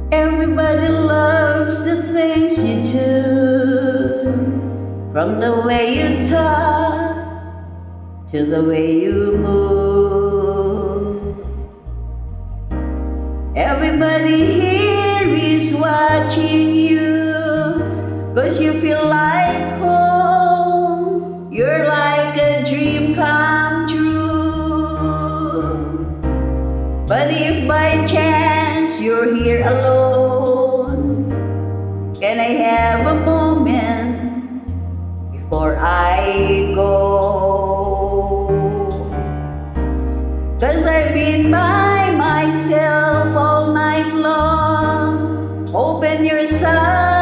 Everybody loves the things you do, from the way you talk to the way you move. Everybody here is watching you, 'cause you feel like home. You're like a dream come true. But if by chance you're here alone, can I have a moment before I go? 'Cause I've been by myself all night long. Open your eyes.